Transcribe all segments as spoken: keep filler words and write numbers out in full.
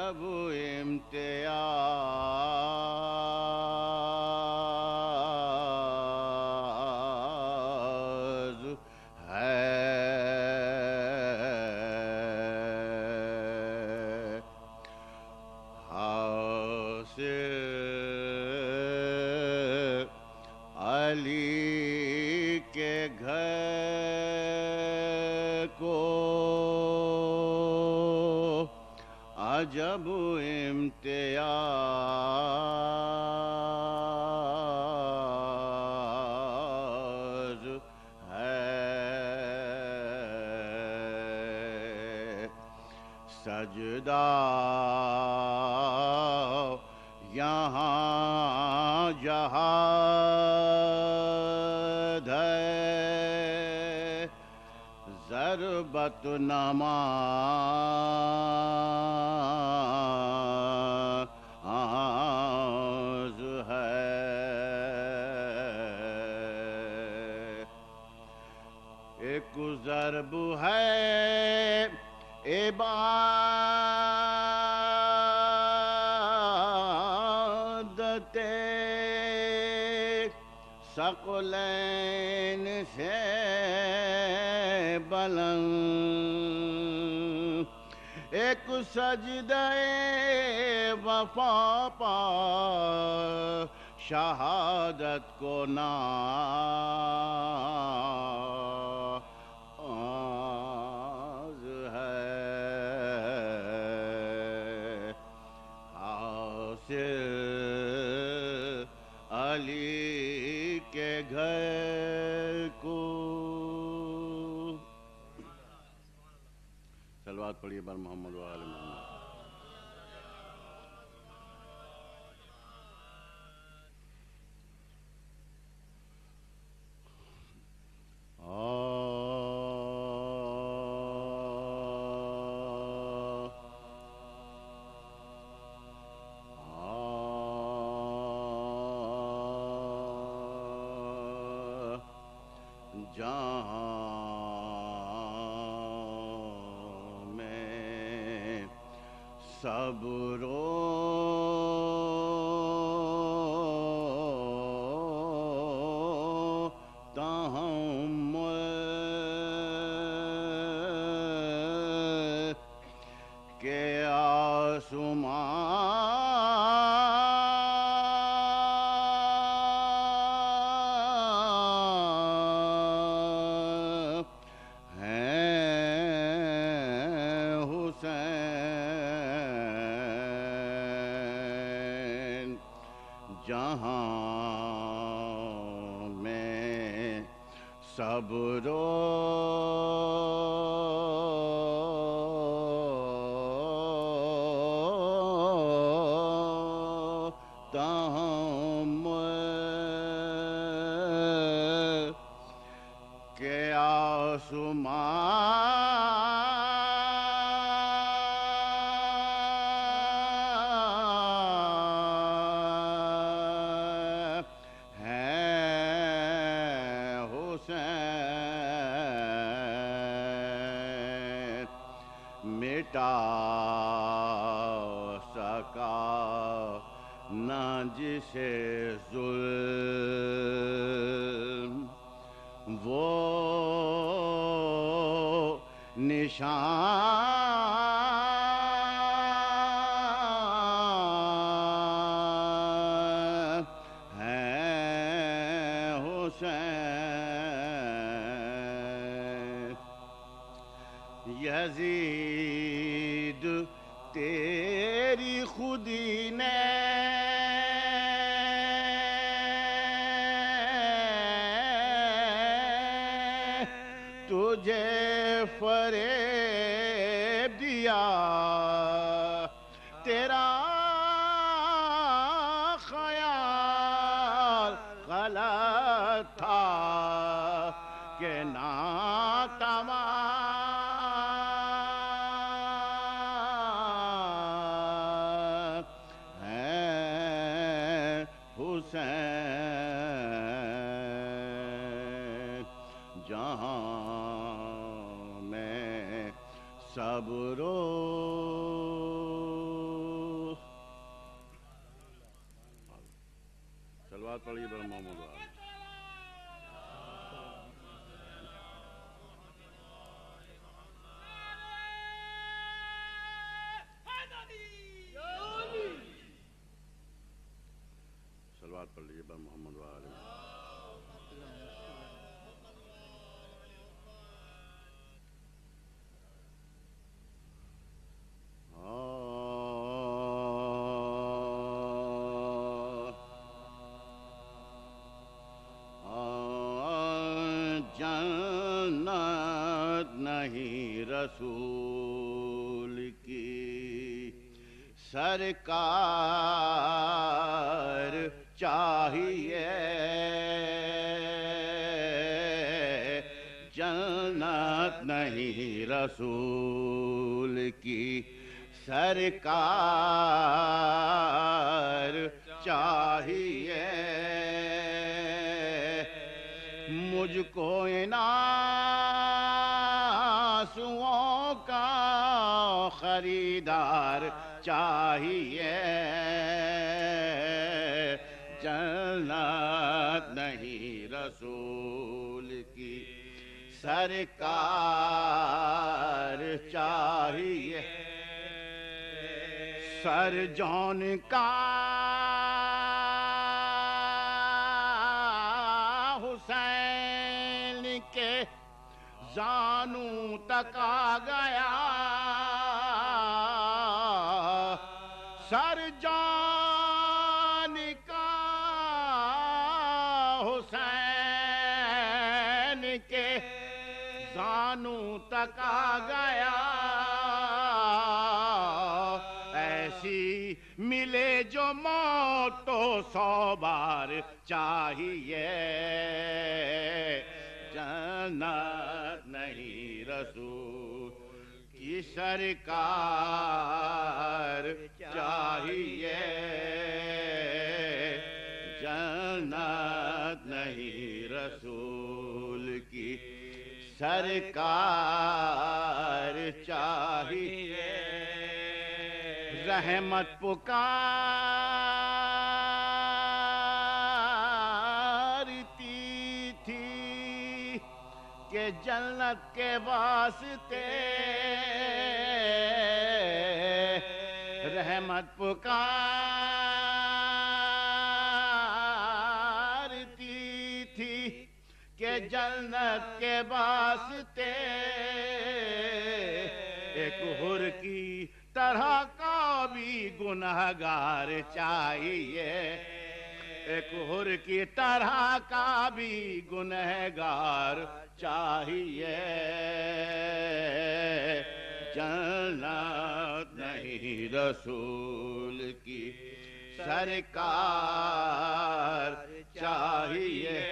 عجب امتیاز ہے حاصل علی کے گھر کو عجب امتیاز ہے سجدہ یہاں جہاد ہے ضربت نماز ہے ایک ضرب ہے عبادت ثقلین سے بلند ایک سجدہ وفا پا شہادت کو ناز ہے حاصل علی کے گھر کو صلوات پڑھیے بر محمد و آل محمد جہاں میں صبر و تحمل کے آسمان جہاں میں صبر و تحمل کے آسمان مٹا سکا نہ جسے ظلم وہ نشان ہے حسین یزید تیری خودی نے تجھے فریب دیا تیرا خیال غلط تھا کہ ناتمام ہے حسین جہاں میں صبر و صلوات پڑھیے بر محمد والے. صلوات پڑھ لیجیے بر محمد والے. جنت نہیں رسول کی سرکار چاہیے. جنت نہیں رسول کی سرکار چاہیے. مجھ کو ان آنسوؤں کا خریدار چاہیے. جنت نہیں رسول کی سرکار چاہیے. سر جون کا حسین کے زانوں تک آ گیا. سر جان کا حسین کے زانوں تک آ گیا. ایسی ملے جو موت تو سو بار چاہیے. جنت نہیں رسول کی سرکار چاہیے. جنت نہیں رسول کی سرکار چاہیے. رحمت پکارتی تھی کہ جنت کے واسطے. رحمت پکارتی تھی کہ جنت کے واسطے. ایک حر کی طرح کا بھی گنہگار چاہیے. ایک حر کی طرح کا بھی گنہگار چاہیے. جنت نہیں رسول کی سرکار چاہیے.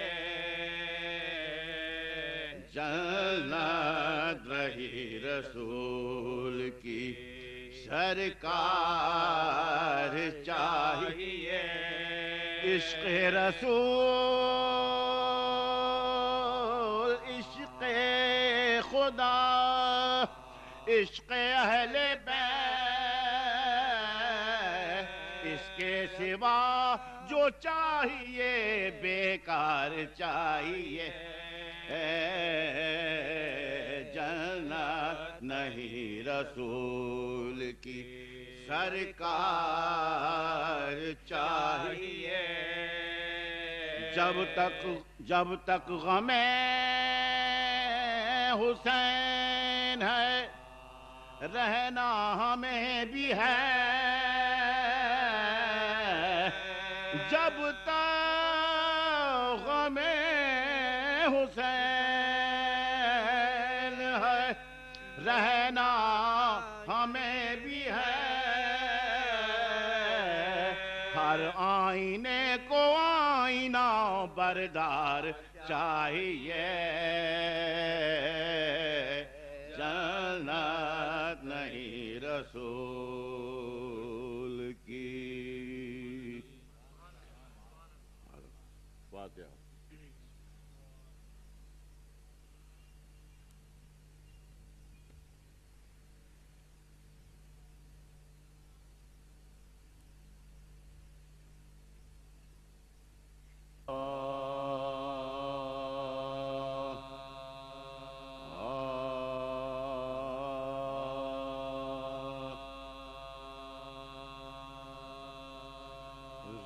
جنت نہیں رسول کی سرکار چاہیے. عشق رسول عشق خدا عشق اہل بیت. اس کے سوا جو چاہیے بیکار چاہیے. جنت نہیں رسول کی سرکار چاہیے. جب تک جب تک غم حسین ہے رہنا ہمیں بھی ہے. جب تک غم حسین ہے رہنا ہمیں بھی ہے. ہر آئینے کو آئینہ بردار چاہیے. جنت نہیں رسول کی. فاتحہ.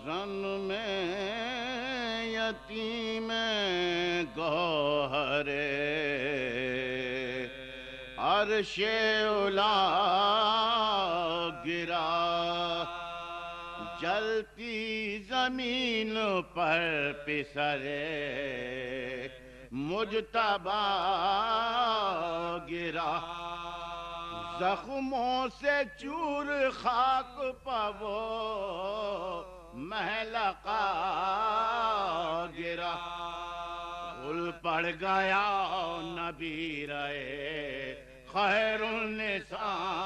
رن میں یتیم گوہر عرش اولا گرا جلتی زمین پر پسرے مجتبی گرا زخموں سے چور خاک پاو محلقہ گرا گل پڑ گیا نبی رہے خیر النساء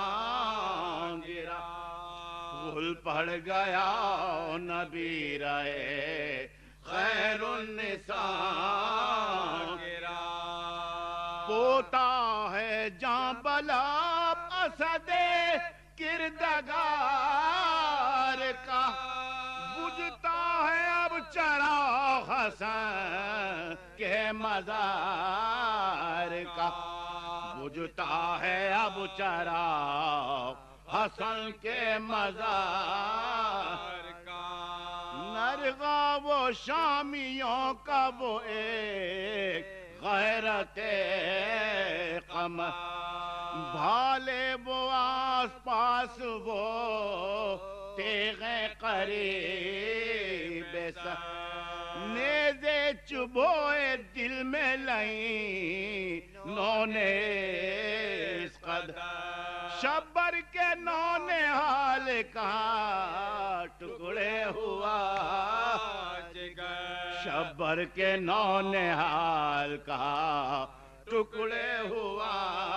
گرا گل پڑ گیا نبی رہے خیر النساء گرا پوتا ہے جاں بلا اسد کردگار کا بجھتا ہے اب چراغ حسن کے مزار کا بجھتا ہے اب چراغ حسن کے مزار کا نرغا وہ شامیوں کا وہ ایک غیرت قمر بھالے وہ آس پاس وہ تیغیں قریب سر نیزے چبوئے دل میں لئیں نونے اس قدر شبر کے نونے حال کا ٹکڑے ہوا شبر کے نونے حال کا ٹکڑے ہوا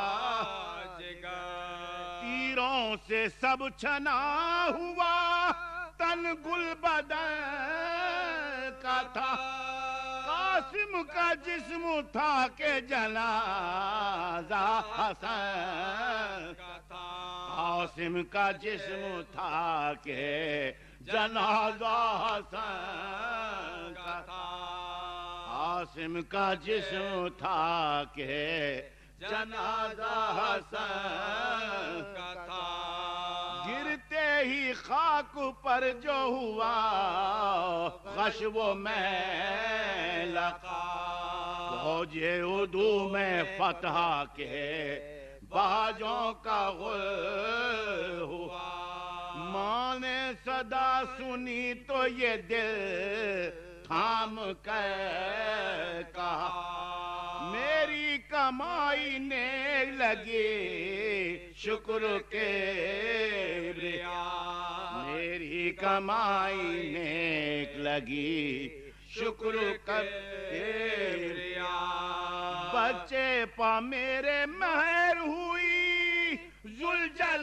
تیروں سے سب چھنا ہوا تن گل بدن کا تھا قاسم کا جسم تھا کہ جنازہ حسن کا تھا قاسم کا جسم تھا کہ جنازہ حسن کا تھا قاسم کا جسم تھا کہ جنازہ حسن کا تھا گرتے ہی خاک پر جو ہوا غش و میں لقا فوج عدو میں فتح کے باجوں کا غل ہوا ماں نے صدا سنی تو یہ دل تھام کر کہا میری کمائی نے لگی شکر کے بریا میری کمائی نے لگی شکر کے بریا بچے پا میرے مہر ہوئی ذوالجلال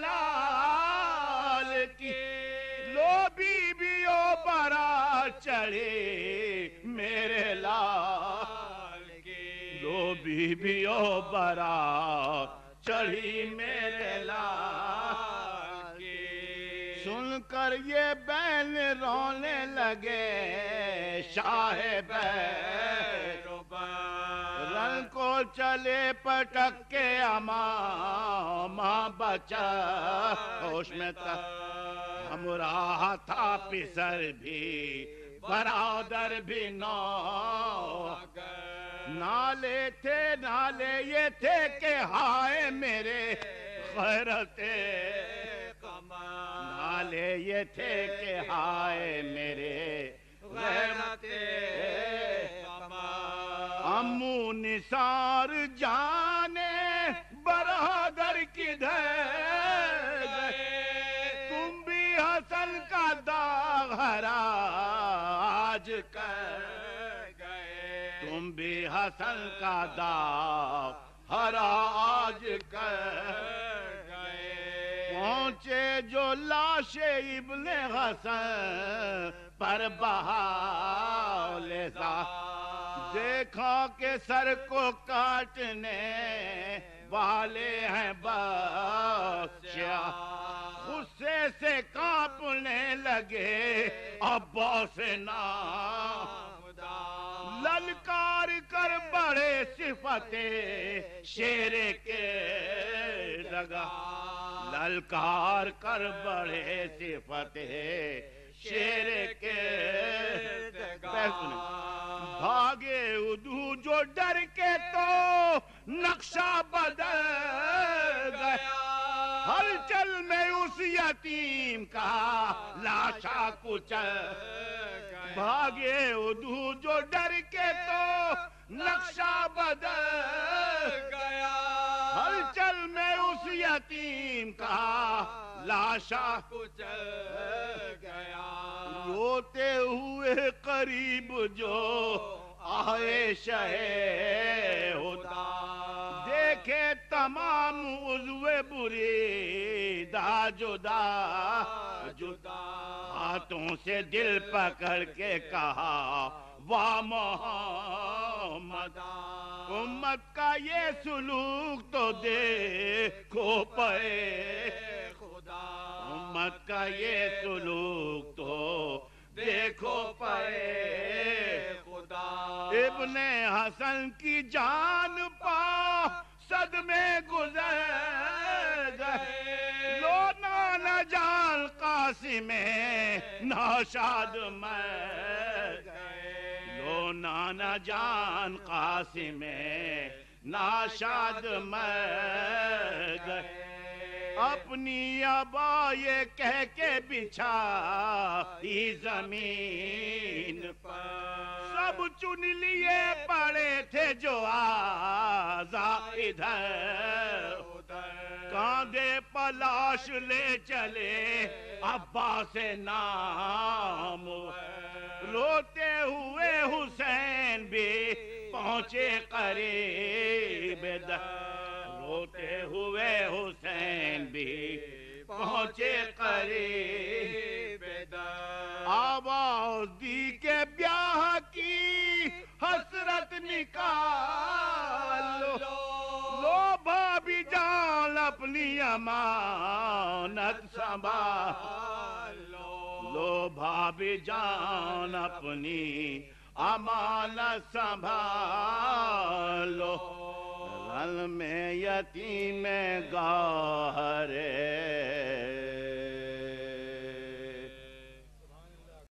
کی لو بی بیو برا چڑھے میرے لال کی لو بی بیو برا چڑھی میرے لال کی سن کر یہ بین رونے لگے شاہ بیت رن کو چلے پٹک کے اماں ماں بچا ہوش میں تھا ہمراہ تھا پسر بھی برادر بھی نو نالے تھے نالے یہ تھے کہ ہائے میرے غیرت نالے یہ تھے کہ ہائے میرے غیرت امو نثار جانے برادر کدھر گئے تم بھی حسن کا داغ حراج کر گئے تم بھی حسن کا داغ حراج کر گئے پہنچے جو لاش ابن حسن پر بہالے سا دیکھا کہ سر کو کاٹنے والے ہیں بادشاہ غصے سے کانپنے لگے عباس نامدار للکار کر بڑے صفت شیر کے لگا للکار کر بڑے صفت شیر کے جو ڈر کے تو نقشہ بدل گیا ہلچل میں اس یتیم کا لاشا کچل بھاگے ادھو جو ڈر کے تو نقشہ بدل گیا ہلچل میں اس یتیم کا لاشا کچل گیا روتے ہوئے قریب جو آئے شہ ہوتا دیکھے تمام عضو بری دا جدا جدا ہاتھوں سے دل پکڑ کے کہا واہ محمد امت کا یہ سلوک تو دیکھو پے خدا امت کا یہ سلوک تو دیکھو پے خدا ابن حسن کی جان پا صدمے گزر گئے لو نانا جان قاسم ناشاد مر گئے لو نانا جان قاسم ناشاد مر گئے اپنی ابا یہ کہہ کے بچھائی زمین پر سب چن لیے پڑے تھے جو آزا ادھر کاندھے پلاش لے چلے ابا سے نام روتے ہوئے حسین بھی پہنچے قریب روتے ہوئے حسین بھی پہنچے قریب آواز دی کے بیاہ کی حسرت نکال لو بھابی جان اپنی امانت سنبھال لو بھابی جان اپنی امانت سنبھالو غل میں یتیم گاہر